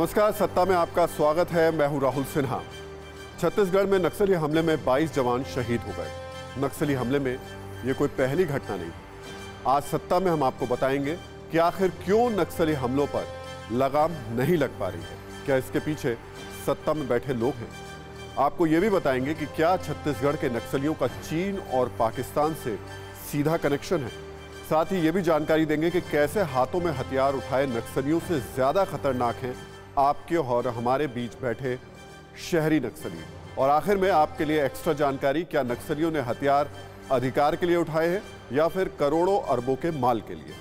नमस्कार, सत्ता में आपका स्वागत है। मैं हूं राहुल सिन्हा। छत्तीसगढ़ में नक्सली हमले में 22 जवान शहीद हो गए। नक्सली हमले में ये कोई पहली घटना नहीं। आज सत्ता में हम आपको बताएंगे कि आखिर क्यों नक्सली हमलों पर लगाम नहीं लग पा रही है। क्या इसके पीछे सत्ता में बैठे लोग हैं? आपको ये भी बताएंगे कि क्या छत्तीसगढ़ के नक्सलियों का चीन और पाकिस्तान से सीधा कनेक्शन है। साथ ही ये भी जानकारी देंगे कि कैसे हाथों में हथियार उठाए नक्सलियों से ज्यादा खतरनाक हैं आपके और हमारे बीच बैठे शहरी नक्सली। और आखिर में आपके लिए एक्स्ट्रा जानकारी, क्या नक्सलियों ने हथियार अधिकार के लिए उठाए हैं या फिर करोड़ों अरबों के माल के लिए।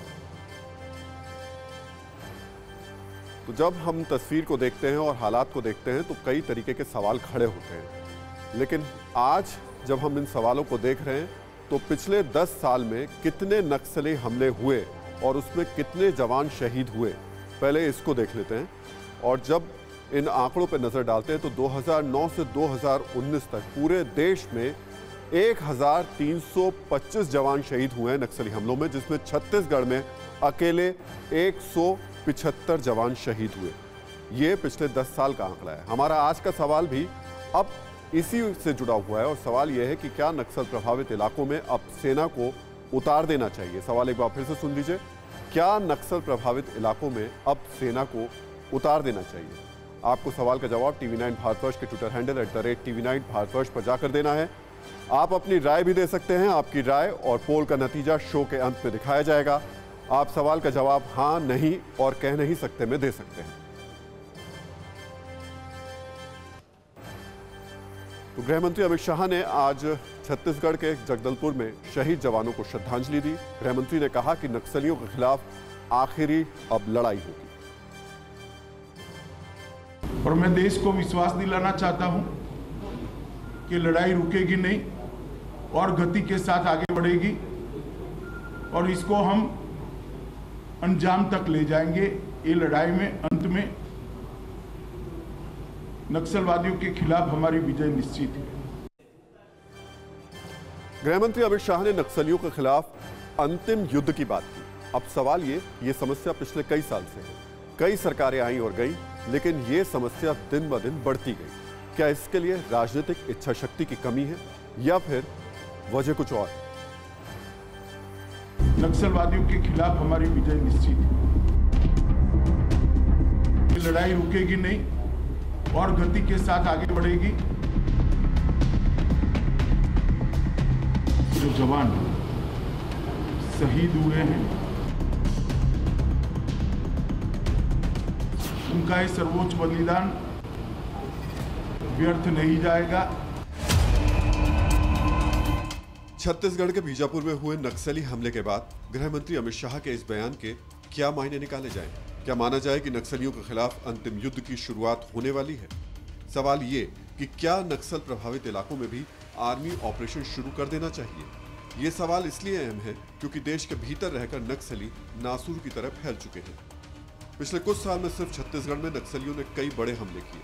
तो जब हम तस्वीर को देखते हैं और हालात को देखते हैं तो कई तरीके के सवाल खड़े होते हैं, लेकिन आज जब हम इन सवालों को देख रहे हैं तो पिछले 10 साल में कितने नक्सली हमले हुए और उसमें कितने जवान शहीद हुए, पहले इसको देख लेते हैं। और जब इन आंकड़ों पर नजर डालते हैं तो 2009 से 2019 तक पूरे देश में 1325 जवान शहीद हुए हैं नक्सली हमलों में, जिसमें छत्तीसगढ़ में अकेले 175 जवान शहीद हुए। ये पिछले 10 साल का आंकड़ा है। हमारा आज का सवाल भी अब इसी से जुड़ा हुआ है और सवाल यह है कि क्या नक्सल प्रभावित इलाकों में अब सेना को उतार देना चाहिए। सवाल एक बार फिर से सुन लीजिए, क्या नक्सल प्रभावित इलाकों में अब सेना को उतार देना चाहिए? आपको सवाल का जवाब TV9 भारतवर्ष के ट्विटर हैंडल @TV9 भारतवर्ष पर जाकर देना है। आप अपनी राय भी दे सकते हैं। आपकी राय और पोल का नतीजा शो के अंत में दिखाया जाएगा। आप सवाल का जवाब हाँ, नहीं और कह नहीं सकते में दे सकते हैं। तो गृह मंत्री अमित शाह ने आज छत्तीसगढ़ के जगदलपुर में शहीद जवानों को श्रद्धांजलि दी। गृह मंत्री ने कहा कि नक्सलियों के खिलाफ आखिरी अब लड़ाई होगी। और मैं देश को विश्वास दिलाना चाहता हूं कि लड़ाई रुकेगी नहीं और गति के साथ आगे बढ़ेगी और इसको हम अंजाम तक ले जाएंगे। ये लड़ाई में अंत में नक्सलवादियों के खिलाफ हमारी विजय निश्चित है। गृह मंत्री अमित शाह ने नक्सलियों के खिलाफ अंतिम युद्ध की बात की। अब सवाल ये समस्या पिछले कई साल से है। कई सरकारें आई और गई, लेकिन ये समस्या दिन ब दिन बढ़ती गई। क्या इसके लिए राजनीतिक इच्छा शक्ति की कमी है या फिर वजह कुछ और? नक्सलवादियों के खिलाफ हमारी विजय निश्चित है। लड़ाई रुकेगी नहीं और गति के साथ आगे बढ़ेगी। जो जवान शहीद हुए हैं उनका ये सर्वोच्च बलिदान व्यर्थ नहीं जाएगा। छत्तीसगढ़ के बीजापुर में हुए नक्सली हमले के बाद गृह मंत्री अमित शाह के इस बयान के क्या मायने निकाले जाएं? क्या माना जाए कि नक्सलियों के खिलाफ अंतिम युद्ध की शुरुआत होने वाली है? सवाल ये कि क्या नक्सल प्रभावित इलाकों में भी आर्मी ऑपरेशन शुरू कर देना चाहिए? ये सवाल इसलिए अहम है क्योंकि देश के भीतर रहकर नक्सली नासूर की तरह फैल चुके हैं। पिछले कुछ साल में सिर्फ छत्तीसगढ़ में नक्सलियों ने कई बड़े हमले किए।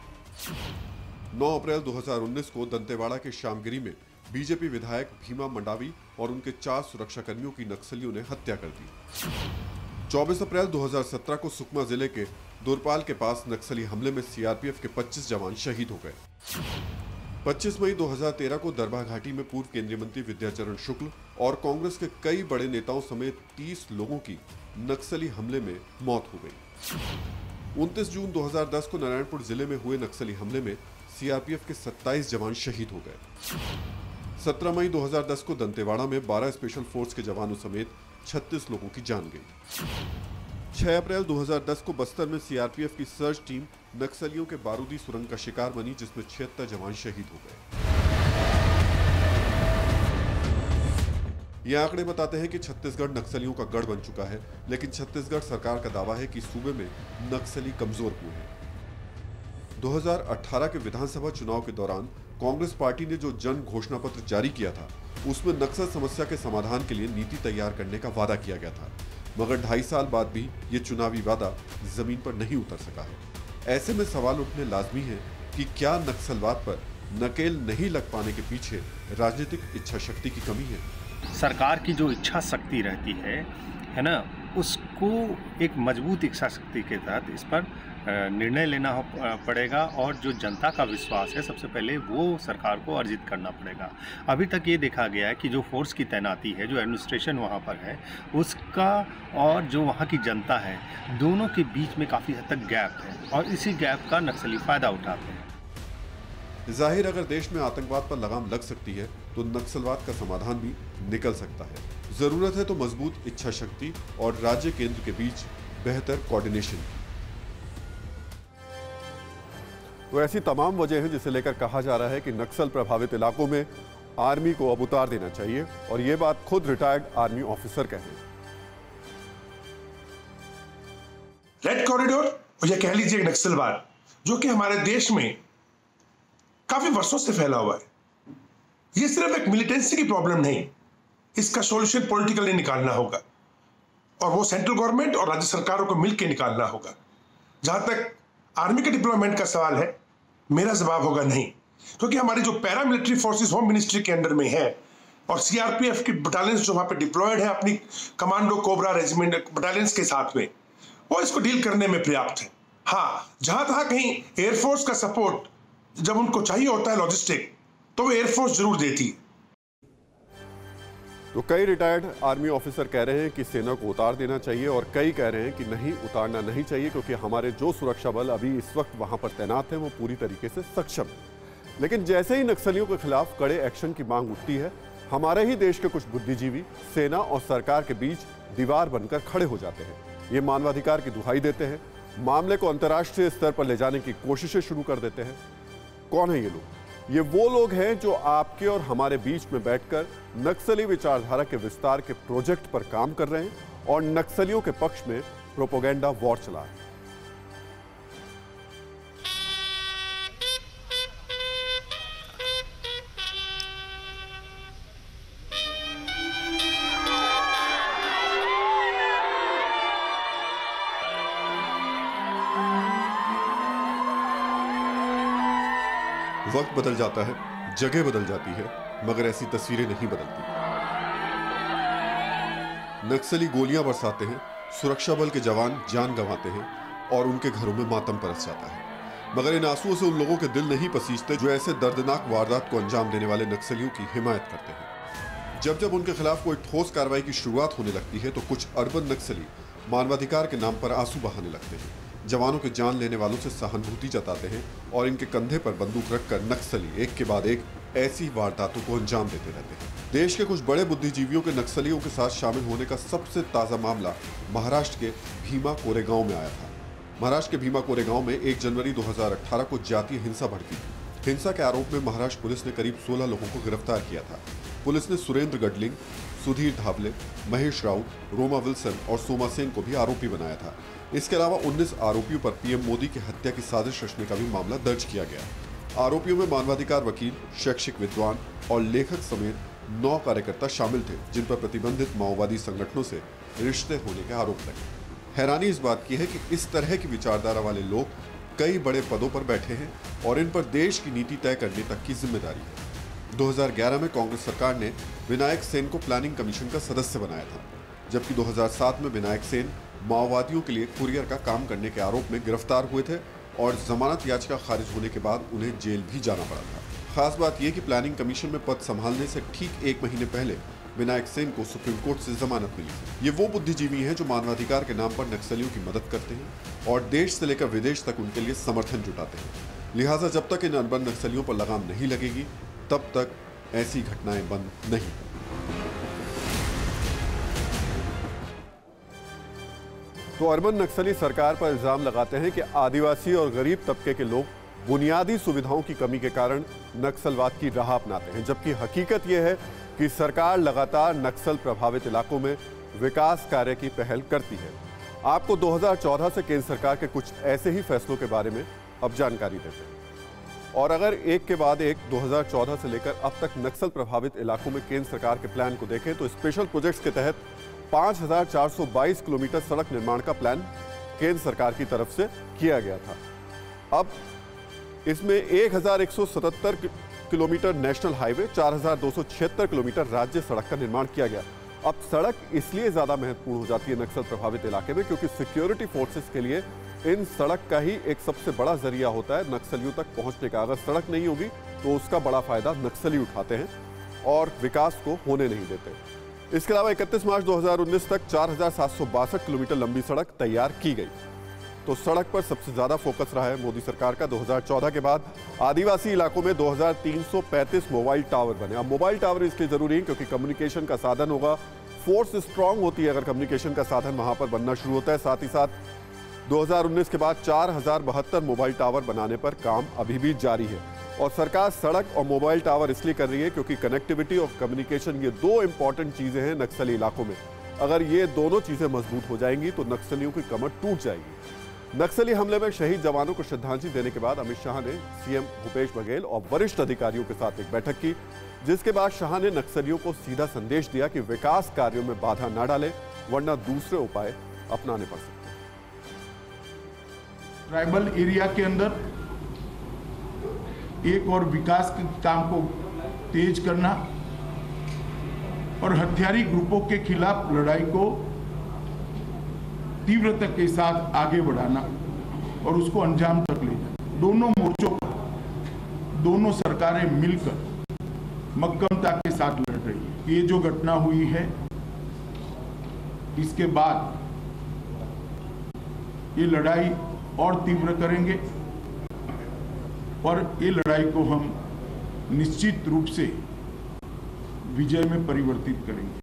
9 अप्रैल 2019 को दंतेवाड़ा के श्यामगिरी में बीजेपी विधायक भीमा मंडावी और उनके 4 सुरक्षाकर्मियों की नक्सलियों ने हत्या कर दी। 24 अप्रैल 2017 को सुकमा जिले के दुरपाल के पास नक्सली हमले में सीआरपीएफ के 25 जवान शहीद हो गए। 25 मई 2013 को दरभा घाटी में पूर्व केंद्रीय मंत्री विद्याचरण शुक्ल और कांग्रेस के कई बड़े नेताओं समेत 30 लोगों की नक्सली हमले में मौत हो गई। 29 जून 2010 को नारायणपुर जिले में हुए नक्सली हमले में सीआरपीएफ के 27 जवान शहीद हो गए। 17 मई 2010 को दंतेवाड़ा में 12 स्पेशल फोर्स के जवानों समेत 36 लोगों की जान गई। 6 अप्रैल 2010 को बस्तर में सीआरपीएफ की सर्च टीम नक्सलियों के बारूदी सुरंग का शिकार बनी, जिसमें 76 जवान शहीद हो गए। ये आंकड़े बताते हैं कि छत्तीसगढ़ नक्सलियों का गढ़ बन चुका है, लेकिन छत्तीसगढ़ सरकार का दावा है कि सूबे में नक्सली कमजोर हुए हैं। 2018 के विधानसभा चुनाव के दौरान कांग्रेस पार्टी ने जो जन घोषणा पत्र जारी किया था, उसमें नक्सल समस्या के समाधान के लिए नीति तैयार करने का वादा किया गया था, मगर 2.5 साल बाद भी ये चुनावी वादा जमीन पर नहीं उतर सका है। ऐसे में सवाल उठने लाजमी है कि क्या नक्सलवाद पर नकेल नहीं लग पाने के पीछे राजनीतिक इच्छा शक्ति की कमी है? सरकार की जो इच्छा शक्ति रहती है ना, उसको एक मजबूत इच्छा शक्ति के तहत इस पर निर्णय लेना पड़ेगा और जो जनता का विश्वास है सबसे पहले वो सरकार को अर्जित करना पड़ेगा। अभी तक ये देखा गया है कि जो फोर्स की तैनाती है, जो एडमिनिस्ट्रेशन वहाँ पर है, उसका और जो वहाँ की जनता है, दोनों के बीच में काफ़ी हद तक गैप है और इसी गैप का नक्सली फ़ायदा उठाते हैं। जाहिर अगर देश में आतंकवाद पर लगाम लग सकती है तो नक्सलवाद का समाधान भी निकल सकता है। जरूरत है तो मजबूत इच्छा शक्ति और राज्य केंद्र के बीच बेहतर कोऑर्डिनेशन की। तो ऐसी तमाम वजह हैं जिसे लेकर कहा जा रहा है कि नक्सल प्रभावित इलाकों में आर्मी को अब उतार देना चाहिए और यह बात खुद रिटायर्ड आर्मी ऑफिसर कह रहे हैं। रेड कॉरिडोर और यह कह लीजिए नक्सलवाद जो कि हमारे देश में काफी वर्षों से फैला हुआ है, यह सिर्फ एक मिलिटेंसी की प्रॉब्लम नहीं, इसका सॉल्यूशन पॉलिटिकली निकालना होगा और वो सेंट्रल गवर्नमेंट और राज्य सरकारों को मिलकर निकालना होगा। जहां तक आर्मी के डिप्लॉयमेंट का सवाल है, मेरा जवाब होगा नहीं, क्योंकि हमारी जो पैरामिलिट्री फोर्सेस होम मिनिस्ट्री के अंडर में है और सीआरपीएफ की बटालियंस जो वहां पे डिप्लॉयड है अपनी कमांडो कोबरा रेजिमेंट बटालियंस के साथ में, वो इसको डील करने में पर्याप्त है। हाँ, जहां तहां कहीं एयरफोर्स का सपोर्ट जब उनको चाहिए होता है लॉजिस्टिक, तो वो एयरफोर्स जरूर देती है। तो कई रिटायर्ड आर्मी ऑफिसर कह रहे हैं कि सेना को उतार देना चाहिए और कई कह रहे हैं कि नहीं, उतारना नहीं चाहिए क्योंकि हमारे जो सुरक्षा बल अभी इस वक्त वहां पर तैनात हैं वो पूरी तरीके से सक्षम है। लेकिन जैसे ही नक्सलियों के खिलाफ कड़े एक्शन की मांग उठती है, हमारे ही देश के कुछ बुद्धिजीवी सेना और सरकार के बीच दीवार बनकर खड़े हो जाते हैं। ये मानवाधिकार की दुहाई देते हैं, मामले को अंतर्राष्ट्रीय स्तर पर ले जाने की कोशिशें शुरू कर देते हैं। कौन है ये लोग? ये वो लोग हैं जो आपके और हमारे बीच में बैठकर नक्सली विचारधारा के विस्तार के प्रोजेक्ट पर काम कर रहे हैं और नक्सलियों के पक्ष में प्रोपेगेंडा वॉर चला रहे हैं। वक्त बदल जाता है, जगह बदल जाती है, मगर ऐसी तस्वीरें नहीं बदलती। नक्सली गोलियां बरसाते हैं, सुरक्षा बल के जवान जान गंवाते हैं और उनके घरों में मातम बरस जाता है। मगर इन आंसुओं से उन लोगों के दिल नहीं पसीजते जो ऐसे दर्दनाक वारदात को अंजाम देने वाले नक्सलियों की हिमायत करते हैं। जब जब उनके खिलाफ कोई ठोस कार्रवाई की शुरुआत होने लगती है तो कुछ अर्बन नक्सली मानवाधिकार के नाम पर आंसू बहाने लगते हैं, जवानों के जान लेने वालों से सहानुभूति जताते हैं और इनके कंधे पर बंदूक रखकर नक्सली एक के बाद एक ऐसी वारदातों को अंजाम देते रहते हैं। देश के कुछ बड़े बुद्धिजीवियों के नक्सलियों के साथ शामिल होने का सबसे ताजा मामला महाराष्ट्र के भीमा कोरेगांव में आया था। महाराष्ट्र के भीमा कोरेगांव में 1 जनवरी 2018 को जातीय हिंसा भड़की। हिंसा के आरोप में महाराष्ट्र पुलिस ने करीब 16 लोगों को गिरफ्तार किया था। पुलिस ने सुरेंद्र गडलिंग, सुधीर धावले, महेश राउत, रोमा विल्सन और सोमा सेन को भी आरोपी बनाया था। इसके अलावा 19 आरोपियों पर पीएम मोदी की हत्या की साजिश रचने का भी मामला दर्ज किया गया। आरोपियों में मानवाधिकार वकील, शैक्षिक विद्वान और लेखक समेत 9 कार्यकर्ता शामिल थे, जिन पर प्रतिबंधित माओवादी संगठनों से रिश्ते होने के आरोप लगे। हैरानी इस बात की है कि इस तरह की विचारधारा वाले लोग कई बड़े पदों पर बैठे हैं और इन पर देश की नीति तय करने तक की जिम्मेदारी है। 2011 में कांग्रेस सरकार ने विनायक सेन को प्लानिंग कमीशन का सदस्य बनाया था, जबकि 2007 में विनायक सेन माओवादियों के लिए कुरियर का काम करने के आरोप में गिरफ्तार हुए थे और जमानत याचिका खारिज होने के बाद उन्हें जेल भी जाना पड़ा था। खास बात यह कि प्लानिंग कमीशन में पद संभालने से ठीक 1 महीने पहले विनायक सेन को सुप्रीम कोर्ट से जमानत मिली थी। ये वो बुद्धिजीवी हैं जो मानवाधिकार के नाम पर नक्सलियों की मदद करते हैं और देश से लेकर विदेश तक उनके लिए समर्थन जुटाते हैं। लिहाजा जब तक इन अर्बन नक्सलियों पर लगाम नहीं लगेगी, तब तक ऐसी घटनाएं बंद नहीं। तो अर्बन नक्सली सरकार पर इल्जाम लगाते हैं कि आदिवासी और गरीब तबके के लोग बुनियादी सुविधाओं की कमी के कारण नक्सलवाद की राह अपनाते हैं, जबकि हकीकत यह है कि सरकार लगातार नक्सल प्रभावित इलाकों में विकास कार्य की पहल करती है। आपको 2014 से केंद्र सरकार के कुछ ऐसे ही फैसलों के बारे में अब जानकारी देते हैं। और अगर एक के बाद एक 2014 से लेकर अब तक नक्सल प्रभावित इलाकों में केंद्र सरकार के प्लान को देखें तो स्पेशल प्रोजेक्ट्स के तहत 5422 किलोमीटर सड़क निर्माण का प्लान केंद्र सरकार की तरफ से किया गया था। अब इसमें 1177 किलोमीटर नेशनल हाईवे, 4276 किलोमीटर राज्य सड़क का निर्माण किया गया। अब सड़क इसलिए ज्यादा महत्वपूर्ण हो जाती है नक्सल प्रभावित इलाके में क्योंकि सिक्योरिटी फोर्सेस के लिए इन सड़क का ही एक सबसे बड़ा जरिया होता है नक्सलियों तक पहुंचने का। अगर सड़क नहीं होगी तो उसका बड़ा फायदा नक्सली उठाते हैं और विकास को होने नहीं देते। इसके अलावा 31 मार्च 2019 तक 4762 किलोमीटर लंबी सड़क तैयार की गई। तो सड़क पर सबसे ज्यादा फोकस रहा है मोदी सरकार का। 2014 के बाद आदिवासी इलाकों में 2335 मोबाइल टावर बने। अब मोबाइल टावर इसलिए जरूरी है क्योंकि कम्युनिकेशन का साधन होगा, फोर्स स्ट्रांग होती है अगर कम्युनिकेशन का साधन वहां पर बनना शुरू होता है। साथ ही साथ 2019 के बाद 4072 मोबाइल टावर बनाने पर काम अभी भी जारी है। और सरकार सड़क और मोबाइल टावर इसलिए कर रही है क्योंकि कनेक्टिविटी और कम्युनिकेशन ये दो इंपॉर्टेंट चीजें हैं नक्सली इलाकों में। अगर ये दोनों चीजें मजबूत हो जाएंगी तो नक्सलियों की कमर टूट जाएगी। नक्सली हमले में शहीद जवानों को श्रद्धांजलि देने के बाद अमित शाह ने सीएम भूपेश बघेल और वरिष्ठ अधिकारियों के साथ एक बैठक की, जिसके बाद शाह ने नक्सलियों को सीधा संदेश दिया कि विकास कार्यों में बाधा न डालें वरना दूसरे उपाय अपनाने पड़ सकते हैं। ट्राइबल एरिया के अंदर एक और विकास के काम को तेज करना और हथियारी ग्रुपों के खिलाफ लड़ाई को तीव्रता के साथ आगे बढ़ाना और उसको अंजाम तक ले जाना। दोनों मोर्चों पर दोनों सरकारें मिलकर मक्कमता के साथ लड़ रही है। ये जो घटना हुई है इसके बाद ये लड़ाई और तीव्र करेंगे और ये लड़ाई को हम निश्चित रूप से विजय में परिवर्तित करेंगे।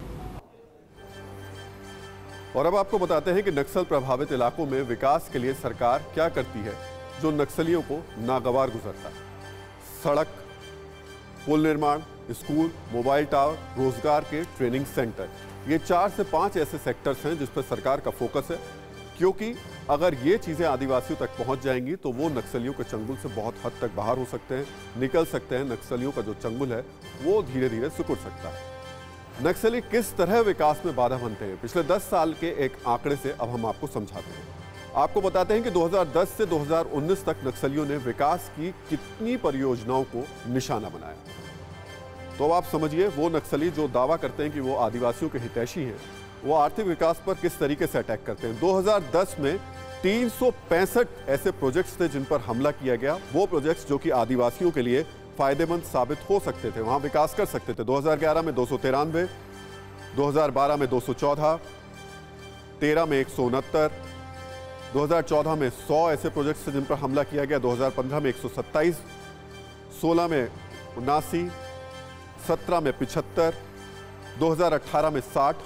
और अब आपको बताते हैं कि नक्सल प्रभावित इलाकों में विकास के लिए सरकार क्या करती है जो नक्सलियों को नागवार गुजरता है। सड़क, पुल निर्माण, स्कूल, मोबाइल टावर, रोजगार के ट्रेनिंग सेंटर, ये 4 से 5 ऐसे सेक्टर्स हैं जिस पर सरकार का फोकस है, क्योंकि अगर ये चीजें आदिवासियों तक पहुंच जाएंगी तो वो नक्सलियों के चंगुल से बहुत हद तक बाहर हो सकते हैं, निकल सकते हैं। नक्सलियों का जो चंगुल है वो धीरे धीरे सिकुड़ सकता है। नक्सली किस तरह विकास में बाधा बनते हैं, पिछले 10 साल के एक आंकड़े से अब हम आपको समझाते हैं। आपको बताते हैं कि 2010 से 2019 तक नक्सलियों ने विकास की कितनी परियोजनाओं को निशाना बनाया। तो अब आप समझिए वो नक्सली जो दावा करते हैं कि वो आदिवासियों के हितैषी हैं, वो आर्थिक विकास पर किस तरीके से अटैक करते हैं। 2010 में 365 ऐसे प्रोजेक्ट्स थे जिन पर हमला किया गया। वो प्रोजेक्ट्स जो कि आदिवासियों के लिए फायदेमंद साबित हो सकते थे, वहां विकास कर सकते थे। 2011 में 293, 2012 में 214, 13 में 169, 2014 में 100 ऐसे प्रोजेक्ट्स थे जिन पर हमला किया गया। 2015 में 127, 16 में 79, 17 में 75, 2018 में 60,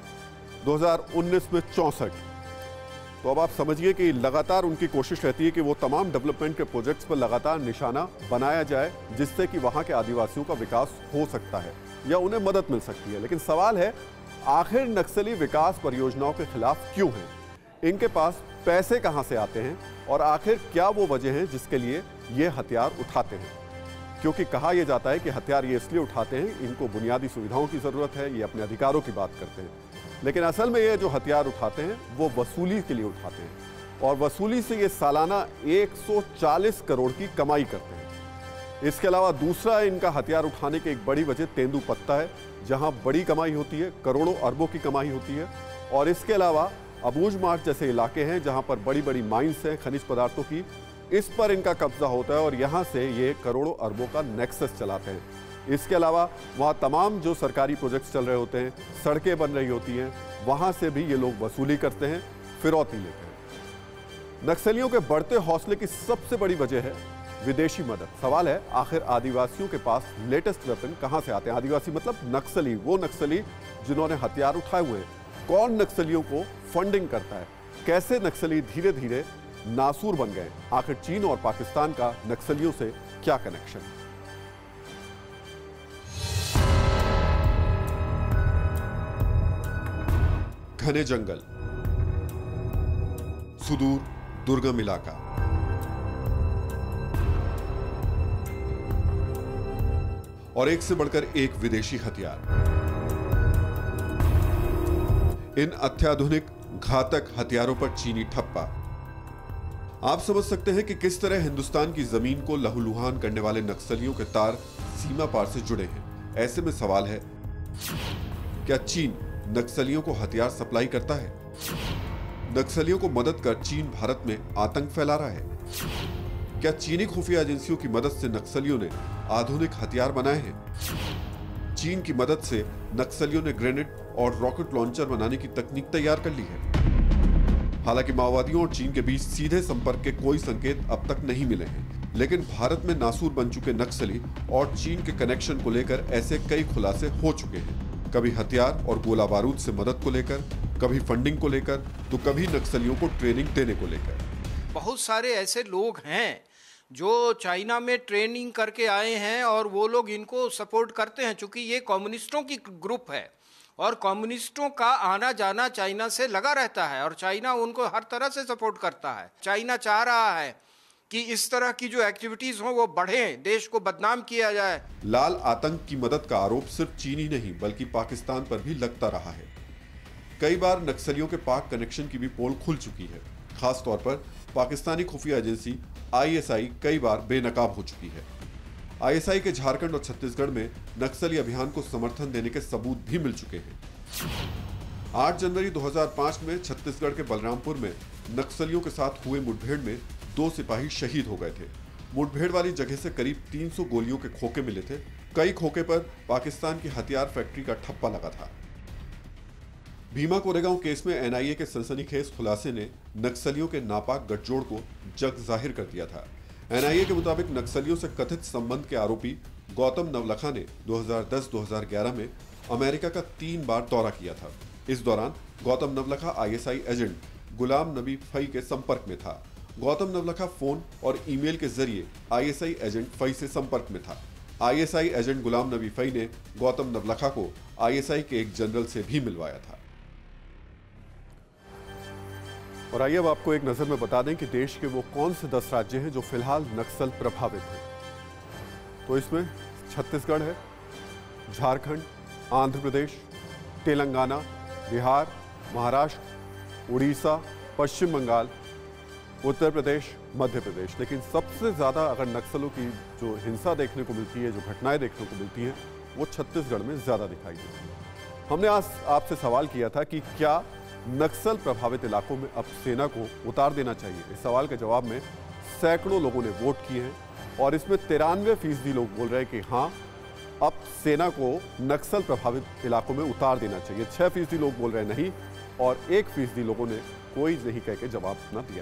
2019 में 64। तो अब आप समझिए कि लगातार उनकी कोशिश रहती है कि वो तमाम डेवलपमेंट के प्रोजेक्ट्स पर लगातार निशाना बनाया जाए, जिससे कि वहां के आदिवासियों का विकास हो सकता है या उन्हें मदद मिल सकती है। लेकिन सवाल है, आखिर नक्सली विकास परियोजनाओं के खिलाफ क्यों हैं? इनके पास पैसे कहां से आते हैं और आखिर क्या वो वजह है जिसके लिए ये हथियार उठाते हैं? क्योंकि कहा यह जाता है कि हथियार ये इसलिए उठाते हैं, इनको बुनियादी सुविधाओं की जरूरत है, ये अपने अधिकारों की बात करते हैं। लेकिन असल में ये जो हथियार उठाते हैं वो वसूली के लिए उठाते हैं और वसूली से ये सालाना 140 करोड़ की कमाई करते हैं। इसके अलावा दूसरा इनका हथियार उठाने की एक बड़ी वजह तेंदुपत्ता है, जहां बड़ी कमाई होती है, करोड़ों अरबों की कमाई होती है। और इसके अलावा अबूझ मार्ग जैसे इलाके हैं जहां पर बड़ी बड़ी माइंस हैं खनिज पदार्थों की, इस पर इनका कब्जा होता है और यहां से ये करोड़ों अरबों का नेक्सस चलाते हैं। इसके अलावा वहाँ तमाम जो सरकारी प्रोजेक्ट्स चल रहे होते हैं, सड़कें बन रही होती हैं, वहाँ से भी ये लोग वसूली करते हैं, फिरौती लेते हैं। नक्सलियों के बढ़ते हौसले की सबसे बड़ी वजह है विदेशी मदद। सवाल है, आखिर आदिवासियों के पास लेटेस्ट वेपन कहाँ से आते हैं? आदिवासी मतलब नक्सली, वो नक्सली जिन्होंने हथियार उठाए हुए हैं। कौन नक्सलियों को फंडिंग करता है? कैसे नक्सली धीरे धीरे नासूर बन गए? आखिर चीन और पाकिस्तान का नक्सलियों से क्या कनेक्शन है? घने जंगल, सुदूर दुर्गम इलाका, और एक से बढ़कर एक विदेशी हथियार। इन अत्याधुनिक घातक हथियारों पर चीनी ठप्पा। आप समझ सकते हैं कि किस तरह हिंदुस्तान की जमीन को लहूलुहान करने वाले नक्सलियों के तार सीमा पार से जुड़े हैं। ऐसे में सवाल है, क्या चीन नक्सलियों को हथियार सप्लाई करता है? नक्सलियों को मदद कर चीन भारत में आतंक फैला रहा है? क्या चीनी खुफिया एजेंसियों की मदद से नक्सलियों ने आधुनिक हथियार बनाए हैं? चीन की मदद से नक्सलियों ने ग्रेनेड और रॉकेट लॉन्चर बनाने की तकनीक तैयार कर ली है। हालांकि माओवादियों और चीन के बीच सीधे संपर्क के कोई संकेत अब तक नहीं मिले हैं, लेकिन भारत में नासूर बन चुके नक्सली और चीन के कनेक्शन को लेकर ऐसे कई खुलासे हो चुके हैं। कभी हथियार और गोला बारूद से मदद को लेकर, कभी फंडिंग को लेकर, तो कभी नक्सलियों को ट्रेनिंग देने को लेकर। बहुत सारे ऐसे लोग हैं जो चाइना में ट्रेनिंग करके आए हैं और वो लोग इनको सपोर्ट करते हैं, चूंकि ये कम्युनिस्टों की ग्रुप है और कम्युनिस्टों का आना जाना चाइना से लगा रहता है और चाइना उनको हर तरह से सपोर्ट करता है। चाइना चाह रहा है कि इस तरह की जो एक्टिविटीज हो वो बढ़े, देश को बदनाम किया जाए। लाल आतंक की मदद का आरोप सिर्फ चीन ही नहीं बल्कि पाकिस्तान पर भी लगता रहा है। कई बार नक्सलियों के पाक कनेक्शन की भी पोल खुल चुकी है। खास तौर पर पाकिस्तानी खुफिया एजेंसी ISI कई बार बेनकाब हो चुकी है। ISI के झारखंड और छत्तीसगढ़ में नक्सली अभियान को समर्थन देने के सबूत भी मिल चुके हैं। 8 जनवरी 2005 में छत्तीसगढ़ के बलरामपुर में नक्सलियों के साथ हुए मुठभेड़ में 2 सिपाही शहीद हो गए थे। मुठभेड़ वाली जगह से करीब 300 गोलियों के खोखे मिले थे। कई खोखे पर पाकिस्तान की हथियार फैक्ट्री का ठप्पा लगा था। भीमा कोरेगांव केस में NIA के सनसनीखेज खुलासे ने नक्सलियों के नापाक गठजोड़ को जग जाहिर कर दिया था। NIA के मुताबिक नक्सलियों से कथित संबंध के आरोपी गौतम नवलखा ने 2010-2011 में अमेरिका का 3 बार दौरा किया था। इस दौरान गौतम नवलखा ISI एजेंट गुलाम नबी फई के संपर्क में था। गौतम नवलखा फोन और ईमेल के जरिए ISI एजेंट फई से संपर्क में था। ISI एजेंट गुलाम नबी फई ने गौतम नवलखा को ISI के एक जनरल से भी मिलवाया था। और आइए अब आपको एक नजर में बता दें कि देश के वो कौन से 10 राज्य हैं जो फिलहाल नक्सल प्रभावित हैं। तो इसमें छत्तीसगढ़ है, झारखंड, आंध्र प्रदेश, तेलंगाना, बिहार, महाराष्ट्र, उड़ीसा, पश्चिम बंगाल, उत्तर प्रदेश, मध्य प्रदेश। लेकिन सबसे ज़्यादा अगर नक्सलों की जो हिंसा देखने को मिलती है, जो घटनाएं देखने को मिलती हैं, वो छत्तीसगढ़ में ज़्यादा दिखाई देती है। हमने आज आपसे सवाल किया था कि क्या नक्सल प्रभावित इलाकों में अब सेना को उतार देना चाहिए। इस सवाल के जवाब में सैकड़ों लोगों ने वोट किए हैं और इसमें 93% लोग बोल रहे हैं कि हाँ, अब सेना को नक्सल प्रभावित इलाकों में उतार देना चाहिए। 6% लोग बोल रहे हैं नहीं और 1% लोगों ने कोई नहीं कह के जवाब न दिया।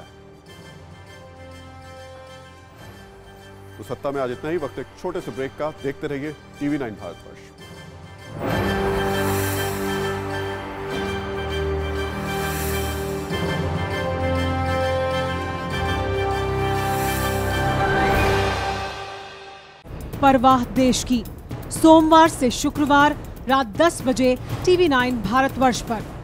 तो सत्ता में आज इतना ही। वक्त एक छोटे से ब्रेक का। देखते रहिए TV9 भारतवर्ष। परवाह देश की, सोमवार से शुक्रवार रात 10 बजे TV9 भारतवर्ष पर।